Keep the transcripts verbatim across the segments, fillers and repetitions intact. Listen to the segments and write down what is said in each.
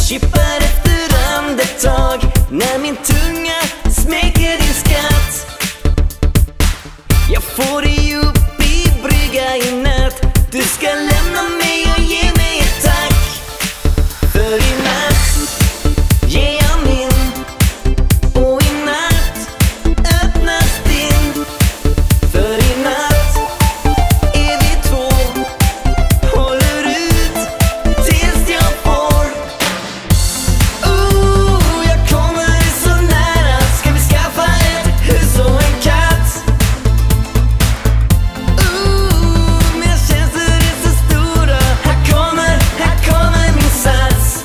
kippar efter andetag när min tunga smäcker din skatt. Jag får dig upp i brygga i natt. Du ska lämna mig och ge mig ett tack. För i natt ger jag min, och i natt öppnas din. För i natt är vi två, håller ut tills jag får. Oh, jag kommer så nära. Ska vi skaffa ett hus och en katt? Oh, mina känslor är så stora. Här kommer, här kommer min sats.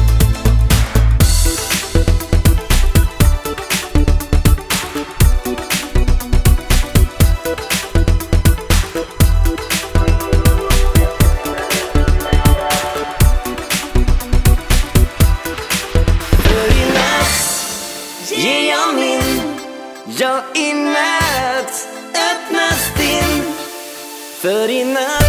För i natt ger jag min, ja i natt öppnas din. För i natt